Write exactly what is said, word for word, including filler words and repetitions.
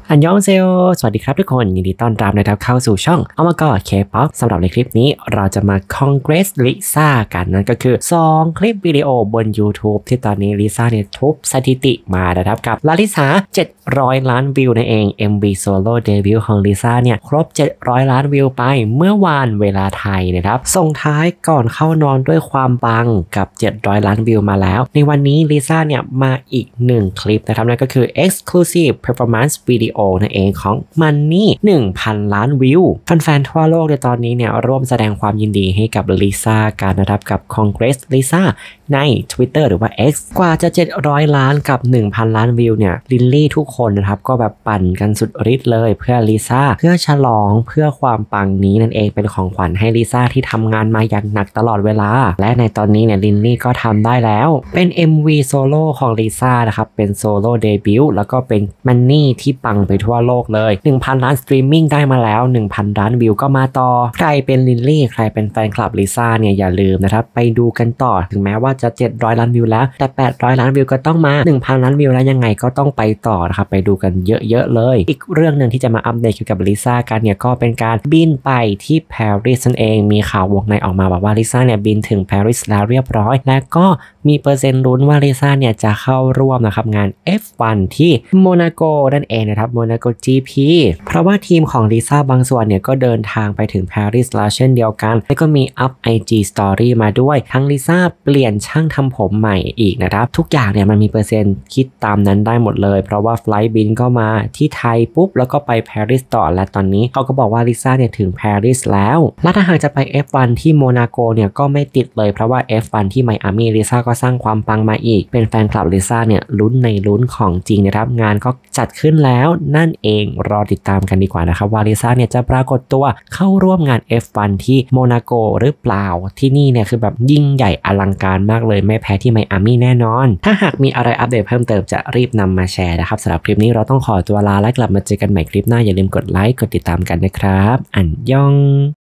อันยองเซโอสวัสดีครับทุกคนยินดีต้อนรับนะครับเข้าสู่ช่องเอามาก่อ K-pop สำหรับในคลิปนี้เราจะมา Congress ลิซ่ากันนั่นก็คือสองคลิปวิดีโอบน YouTube ที่ตอนนี้ลิซ่าเนี่ยทุบสถิติมานะครับกับลาลิสาเจ็ดร้อยล้านวิวนั่นเอง เอ็ม วี Solo Debut ของลิซ่าเนี่ยครบเจ็ดร้อยล้านวิวไปเมื่อวานเวลาไทยนะครับส่งท้ายก่อนเข้านอนด้วยความปังกับเจ็ดร้อยล้านวิวมาแล้วในวันนี้ลิซ่าเนี่ยมาอีกหนึ่งคลิปนะครับนั่นก็คือ Exclusive Performance Videoนั่นเองของ Money หนึ่งพัน ล้านวิวแฟนๆทั่วโลกในตอนนี้เนี่ยร่วมแสดงความยินดีให้กับลิซ่ากันนะครับกับ Congress ลิซ่าใน Twitter หรือว่า X กว่าจะเจ็ดร้อยล้านกับ หนึ่งพัน ล้านวิวเนี่ยลิลลี่ทุกคนนะครับก็แบบปั่นกันสุดฤทธิ์เลยเพื่อลิซ่าเพื่อฉลองเพื่อความปังนี้นั่นเองเป็นของขวัญให้ลิซ่าที่ทำงานมาอย่างหนักตลอดเวลาและในตอนนี้เนี่ยลิลลี่ก็ทำได้แล้วเป็น เอ็ม วี โซโล่ของลิซ่านะครับเป็นโซโล่เดบิวต์แล้วก็เป็นมันนี่ที่ปังไปทั่วโลกเลย หนึ่งพัน ล้านสตรีมมิ่งได้มาแล้ว หนึ่งพัน ล้านวิวก็มาต่อใครเป็นลิลลี่ใครเป็นแฟนคลับลิซ่าเนี่ยอย่าลืมนะครับไปดูกันต่อถึงแม้ว่าจะเจ็ดร้อยล้านวิวแล้วแต่แปดร้อยล้านวิวก็ต้องมา หนึ่งพัน ล้านวิวแล้วยังไงก็ต้องไปต่อนะครับไปดูกันเยอะๆเลยอีกเรื่องนึงที่จะมาอัปเดตเกี่ยวกับลิซ่ากันเนี่ยก็เป็นการบินไปที่ปารีสนั่นเองมีข่าววงในออกมาบอกว่าลิซ่าเนี่ยบินถึงปารีสแล้วเรียบร้อยและก็มีเปอร์เซ็นต์ลุ้นว่าลิซ่าเนี่ยจะเข้าร่วมนะครับงาน เอฟ วัน ที่โมนาโกนั่นเองนะครับโมนาโก จี พี เพราะว่าทีมของลิซ่าบางส่วนเนี่ยก็เดินทางไปถึงปารีสแล้วเช่นเดียวกันแล้วก็มีอัพ ไอ จี Story มาด้วยทั้งลิซ่าเปลี่ยนช่างทำผมใหม่อีกนะครับทุกอย่างเนี่ยมันมีเปอร์เซ็นต์คิดตามนั้นได้หมดเลยเพราะว่าไฟลท์บินก็มาที่ไทยปุ๊บแล้วก็ไปปารีสต่อและตอนนี้เขาก็บอกว่าลิซ่าเนี่ยถึงปารีสแล้วและถ้าหากจะไป เอฟ วัน ที่โมนาโกเนี่ยก็ไม่ติดเลยเพราะว่า เอฟ วัน ที่ไมอามี่ลิซ่าก็สร้างความปังมาอีกเป็นแฟนคลับลิซ่าเนี่ยลุ้นในลุ้นของจริงนะครับงานก็จัดขึ้นแล้วนั่นเองรอติดตามกันดีกว่านะครับว่าลิซ่าเนี่ยจะปรากฏตัวเข้าร่วมงาน เอฟ วัน ที่โมนาโกหรือเปล่าที่นี่เนี่ยคือแบบยิ่งใหญ่อลังการมากเลยไม่แพ้ที่ไมอามี่แน่นอนถ้าหากมีอะไรอัปเดตเพิ่มเติมจะรีบนำมาแชร์นะครับสำหรับคลิปนี้เราต้องขอตัวลาและกลับมาเจอกันใหม่คลิปหน้าอย่าลืมกดไลค์กดติดตามกันนะครับอันยอง